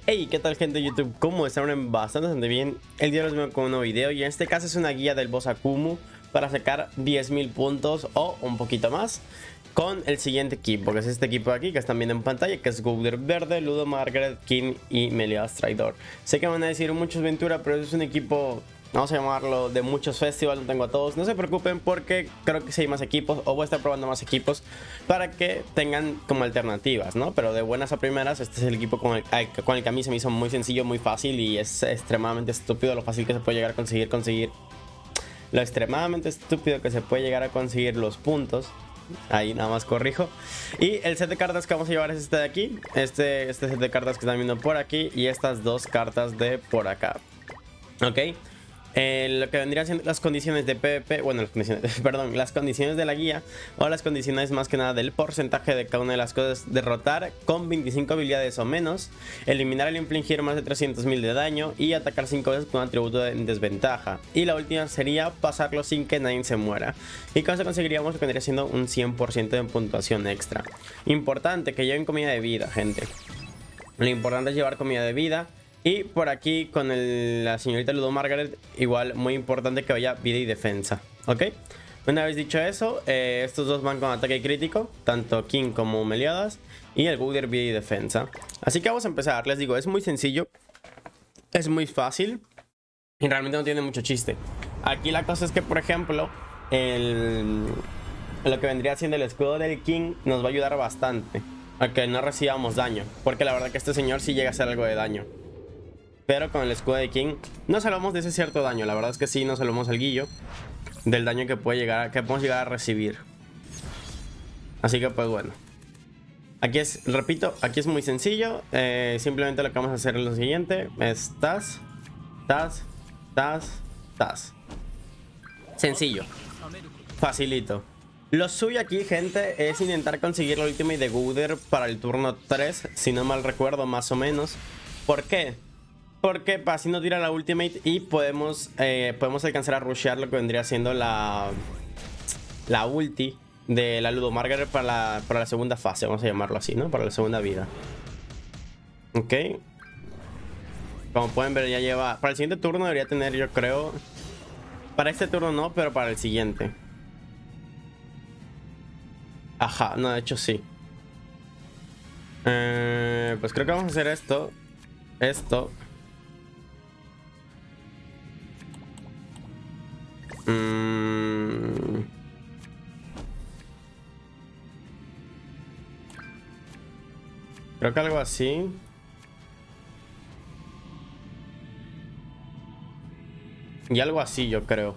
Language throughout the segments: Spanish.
Hey, ¿qué tal, gente de YouTube? ¿Cómo están? Bastante bien. El día de hoy les vengo con un nuevo video y en este caso es una guía del boss Akumu para sacar 10.000 puntos o un poquito más con el siguiente equipo, que es este equipo de aquí que están viendo en pantalla, que es Gowther Verde, Ludo Margaret, King y Meleodas Traidor. Sé que van a decir muchos Ventura, pero es un equipo, vamos a llamarlo, de muchos festivals, no tengo a todos. No se preocupen porque creo que si hay más equipos o voy a estar probando más equipos para que tengan como alternativas, ¿no? Pero de buenas a primeras, este es el equipo con el que a mí se me hizo muy sencillo, muy fácil y es extremadamente estúpido lo fácil que se puede llegar a conseguir. Lo extremadamente estúpido que se puede llegar a conseguir los puntos. Ahí nada más corrijo. Y el set de cartas que vamos a llevar es este de aquí. Este set de cartas que están viendo por aquí y estas dos cartas de por acá. Ok. Lo que vendría siendo las condiciones de PvP, bueno, perdón, las condiciones de la guía o las condiciones más que nada del porcentaje de cada una de las cosas: derrotar con 25 habilidades o menos, eliminar al infligir más de 300.000 de daño y atacar 5 veces con un atributo en desventaja. Y la última sería pasarlo sin que nadie se muera. Y con eso conseguiríamos lo que vendría siendo un 100% de puntuación extra. Importante que lleven comida de vida, gente. Lo importante es llevar comida de vida. Y por aquí con la señorita Ludo Margaret, igual muy importante que vaya vida y defensa, ¿ok? Una vez dicho eso, estos dos van con ataque crítico, tanto King como Meleodas, y el Gowther vida y defensa. Así que vamos a empezar, les digo, es muy sencillo, es muy fácil y realmente no tiene mucho chiste. Aquí la cosa es que, por ejemplo, lo que vendría siendo el escudo del King nos va a ayudar bastante a que no recibamos daño, porque la verdad que este señor sí llega a hacer algo de daño. Pero con el escudo de King no salvamos de ese cierto daño. La verdad es que sí, no salvamos el guillo del daño que podemos llegar a recibir. Así que pues bueno. Aquí es, repito, aquí es muy sencillo. Simplemente lo que vamos a hacer es lo siguiente. Es tas. Sencillo. Facilito. Lo suyo aquí, gente, es intentar conseguir la ultimate de Gowther para el turno 3. Si no mal recuerdo, más o menos. ¿Por qué? Porque así no tira la ultimate y podemos alcanzar a rushear lo que vendría siendo la ulti de la Ludo Margaret para la segunda fase, vamos a llamarlo así, ¿no? Para la segunda vida. Ok. Como pueden ver, ya lleva... Para el siguiente turno debería tener, yo creo... Para este turno no, pero para el siguiente. Ajá, no, de hecho sí. Pues creo que vamos a hacer esto. Creo que algo así. Y algo así, yo creo.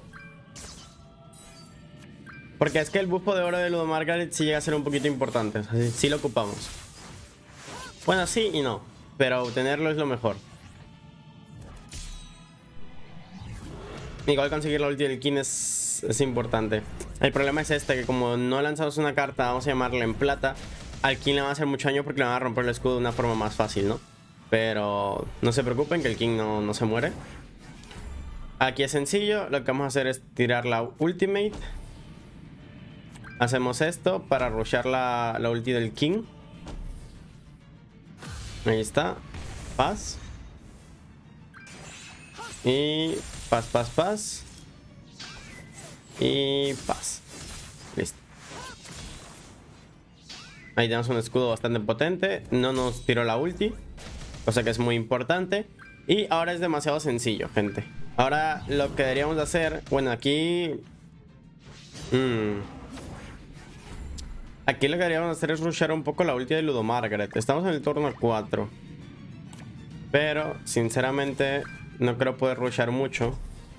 Porque es que el buffo de oro de Ludo Margaret sí llega a ser un poquito importante. O sea, sí lo ocupamos. Bueno, sí y no. Pero obtenerlo es lo mejor. Igual conseguir la ulti del King es importante. El problema es este, que como no lanzamos una carta, vamos a llamarla en plata, al King le va a hacer mucho daño porque le van a romper el escudo de una forma más fácil, ¿no? Pero no se preocupen que el King no se muere. Aquí es sencillo, lo que vamos a hacer es tirar la ultimate. Hacemos esto para rushear la ulti del King. Ahí está. Paz. Y paz. Y paz. Listo. Ahí tenemos un escudo bastante potente. No nos tiró la ulti, cosa que es muy importante. Y ahora es demasiado sencillo, gente. Ahora lo que deberíamos de hacer... Bueno, aquí... Aquí lo que deberíamos hacer es rushear un poco la ulti de Ludo Margaret. Estamos en el turno 4. Pero, sinceramente... No creo poder rushear mucho.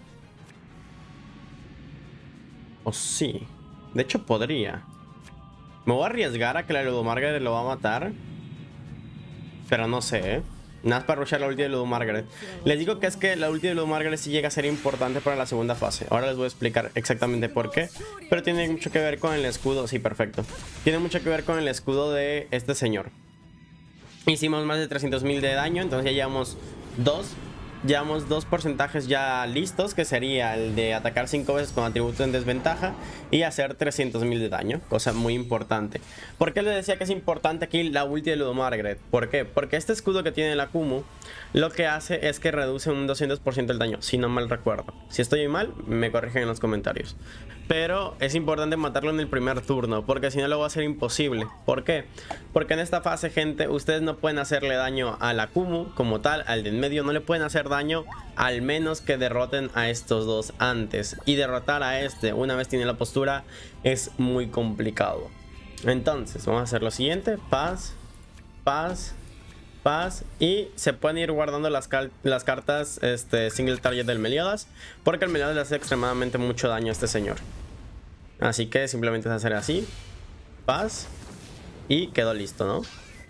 O sí. De hecho podría. Me voy a arriesgar a que la Ludo Margaret lo va a matar. Pero no sé, Nada más para rushear la ulti de Ludo Margaret. Les digo que es que la ulti de Ludo Margaret sí llega a ser importante para la segunda fase. Ahora les voy a explicar exactamente por qué. Pero tiene mucho que ver con el escudo. Sí, perfecto. Tiene mucho que ver con el escudo de este señor. Hicimos más de 300.000 de daño. Entonces ya llevamos 2. llevamos 2 porcentajes ya listos, que sería el de atacar 5 veces con atributo en desventaja y hacer 300.000 de daño, cosa muy importante. ¿Por qué les decía que es importante aquí la ulti de Ludomargret? ¿Por qué? Porque este escudo que tiene el Akumu lo que hace es que reduce un 200% el daño, si no mal recuerdo. Si estoy mal, me corrigen en los comentarios. Pero es importante matarlo en el primer turno, porque si no lo va a ser imposible. ¿Por qué? Porque en esta fase, gente, ustedes no pueden hacerle daño al Akumu como tal, al de en medio no le pueden hacer daño, al menos que derroten a estos dos antes. Y derrotar a este, una vez tiene la postura, es muy complicado. Entonces, vamos a hacer lo siguiente. Paz, paz, paz. Y se pueden ir guardando las cartas single target del Meliodas, porque el Meliodas le hace extremadamente mucho daño a este señor. Así que simplemente es hacer así. Paz. Y quedó listo, ¿no?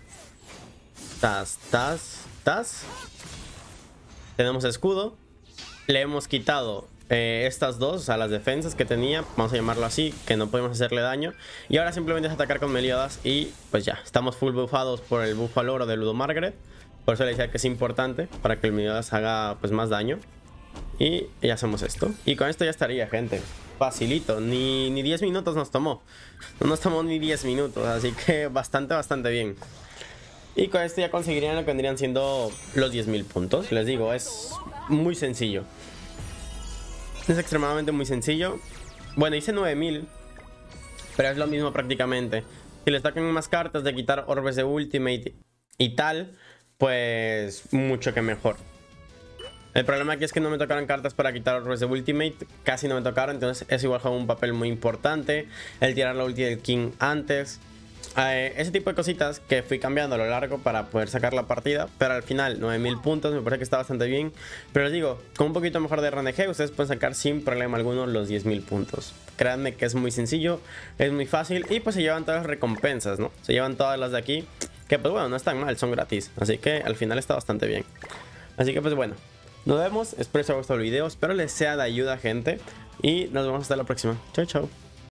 Tas, tas, tas. Tenemos escudo. Le hemos quitado estas dos, o sea, las defensas que tenía, vamos a llamarlo así, que no podemos hacerle daño. Y ahora simplemente es atacar con Meliodas y pues ya, estamos full buffados por el buff al oro de Ludomargret. Por eso le decía que es importante, para que el Meliodas haga pues más daño. Y ya hacemos esto. Y con esto ya estaría, gente. Facilito, ni 10 minutos nos tomó. No nos tomó ni 10 minutos, así que bastante bien. Y con esto ya conseguirían lo que vendrían siendo los 10.000 puntos. Les digo, es muy sencillo. Es extremadamente muy sencillo. Bueno, hice 9.000, pero es lo mismo prácticamente. Si les tocan más cartas de quitar orbes de ultimate y tal, pues mucho que mejor. El problema aquí es que no me tocaron cartas para quitar orbes de ultimate. Casi no me tocaron, entonces eso igual juega un papel muy importante. El tirar la ulti del King antes. Ese tipo de cositas que fui cambiando a lo largo para poder sacar la partida. Pero al final 9.000 puntos me parece que está bastante bien. Pero les digo, con un poquito mejor de RNG ustedes pueden sacar sin problema alguno los 10.000 puntos. Créanme que es muy sencillo, es muy fácil. Y pues se llevan todas las recompensas, ¿no? Se llevan todas las de aquí, que pues bueno, no están mal, son gratis. Así que al final está bastante bien. Así que pues bueno, nos vemos, espero que os haya gustado el video, espero les sea de ayuda, gente. Y nos vemos hasta la próxima. Chao, chao.